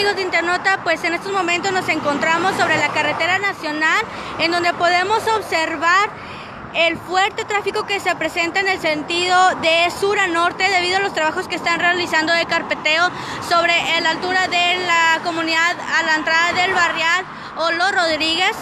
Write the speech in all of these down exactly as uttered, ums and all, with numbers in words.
amigos de Internauta, pues en estos momentos nos encontramos sobre la carretera nacional, en donde podemos observar el fuerte tráfico que se presenta en el sentido de sur a norte debido a los trabajos que están realizando de carpeteo sobre la altura de la comunidad a la entrada del barrial o Los Rodríguez.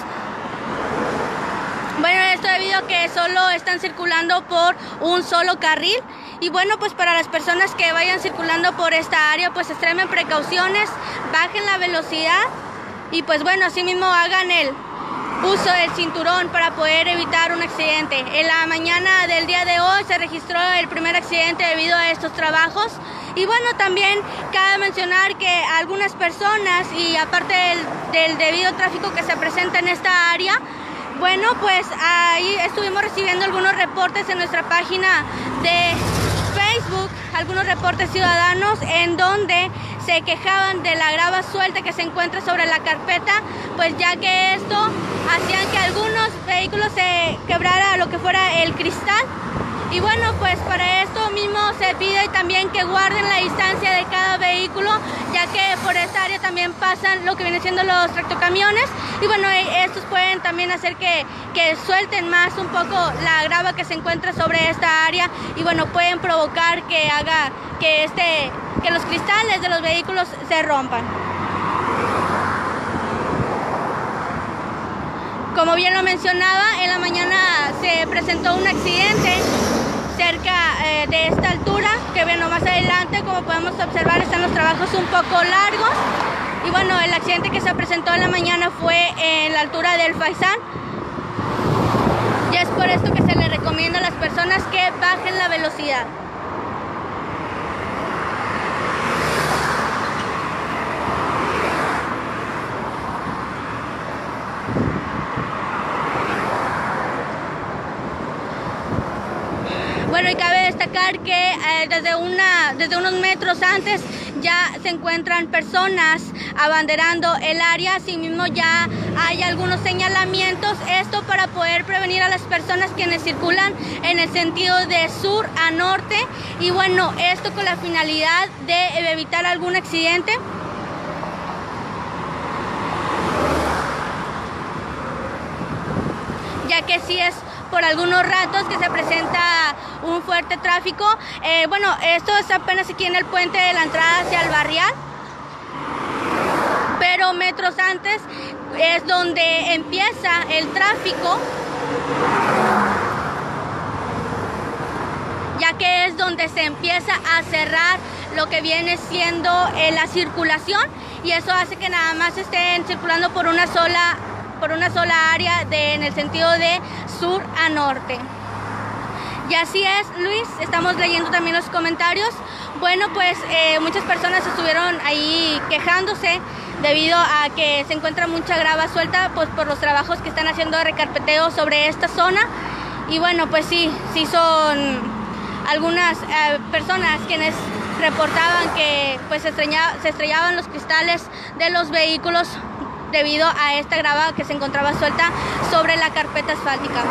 Bueno, esto debido a que solo están circulando por un solo carril. Y bueno, pues para las personas que vayan circulando por esta área, pues extremen precauciones, bajen la velocidad y pues bueno, asimismo hagan el uso del cinturón para poder evitar un accidente. En la mañana del día de hoy se registró el primer accidente debido a estos trabajos. Y bueno, también cabe mencionar que algunas personas, y aparte del, del debido tráfico que se presenta en esta área, bueno, pues ahí estuvimos recibiendo algunos reportes en nuestra página de Facebook, algunos reportes ciudadanos en donde se quejaban de la grava suelta que se encuentra sobre la carpeta, pues ya que esto hacían que algunos vehículos se quebrara lo que fuera el cristal. Y bueno, pues para esto mismo se pide también que guarden la distancia de cada vehículo, ya que por esta área también pasan lo que vienen siendo los tractocamiones. Y bueno, estos pueden también hacer que, que suelten más un poco la grava que se encuentra sobre esta área. Y bueno, pueden provocar que haga que, este, que los cristales de los vehículos se rompan. Como bien lo mencionaba, en la mañana se presentó un accidente cerca eh, de esta altura, que bueno, más adelante, como podemos observar, están los trabajos un poco largos. Y bueno, el accidente que se presentó en la mañana fue en la altura del Faisán. Y es por esto que se le recomienda a las personas que bajen la velocidad. Bueno, y cabe destacar que eh, desde, una, desde unos metros antes ya se encuentran personas abanderando el área, asimismo ya hay algunos señalamientos, esto para poder prevenir a las personas quienes circulan en el sentido de sur a norte, y bueno, esto con la finalidad de evitar algún accidente. Ya que sí es por algunos ratos que se presenta un fuerte tráfico. Eh, bueno, esto es apenas aquí en el puente de la entrada hacia el barrial, pero metros antes es donde empieza el tráfico, ya que es donde se empieza a cerrar lo que viene siendo eh, la circulación, y eso hace que nada más estén circulando por una sola por una sola área de, en el sentido de sur a norte. Y así es, Luis, estamos leyendo también los comentarios. Bueno, pues eh, muchas personas estuvieron ahí quejándose debido a que se encuentra mucha grava suelta, pues por los trabajos que están haciendo de recarpeteo sobre esta zona. Y bueno, pues sí, sí son algunas eh, personas quienes reportaban que pues se, estreñaba, se estrellaban los cristales de los vehículos debido a esta grava que se encontraba suelta sobre la carpeta asfáltica.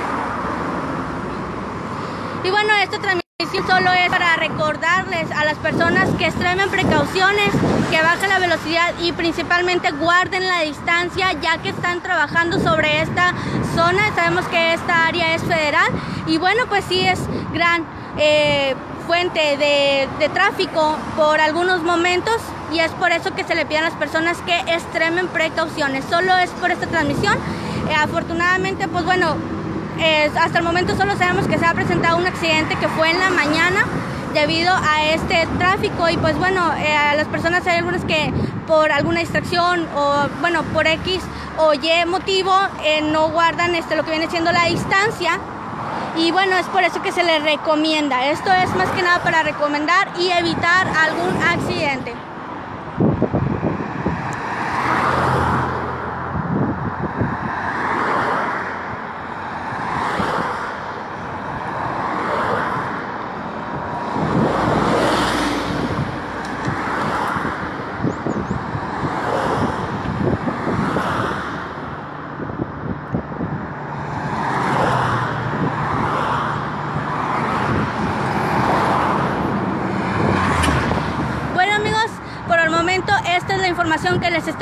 Y bueno, esta transmisión solo es para recordarles a las personas que extremen precauciones, que bajen la velocidad y principalmente guarden la distancia, ya que están trabajando sobre esta zona. Sabemos que esta área es federal y bueno, pues sí es gran eh, fuente de, de tráfico por algunos momentos, y es por eso que se le pide a las personas que extremen precauciones. Solo es por esta transmisión. Eh, afortunadamente, pues bueno, eh, hasta el momento solo sabemos que se ha presentado un accidente que fue en la mañana debido a este tráfico, y pues bueno, eh, a las personas hay algunas que por alguna distracción o bueno, por X o Y motivo eh, no guardan este, lo que viene siendo la distancia. Y bueno, es por eso que se les recomienda. Esto es más que nada para recomendar y evitar algún accidente.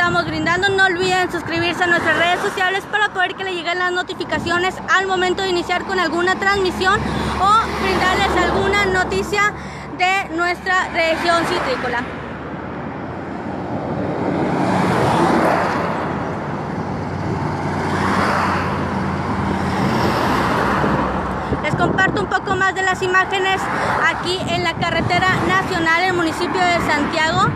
estamos brindando. No olviden suscribirse a nuestras redes sociales para poder que le lleguen las notificaciones al momento de iniciar con alguna transmisión o brindarles alguna noticia de nuestra región citrícola. Les comparto un poco más de las imágenes aquí en la carretera nacional en el municipio de Santiago.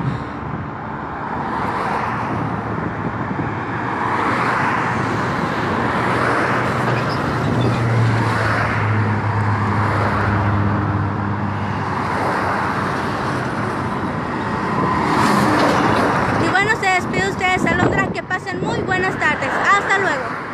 Y bueno, se despide ustedes, Alondra, que pasen muy buenas tardes. Hasta luego.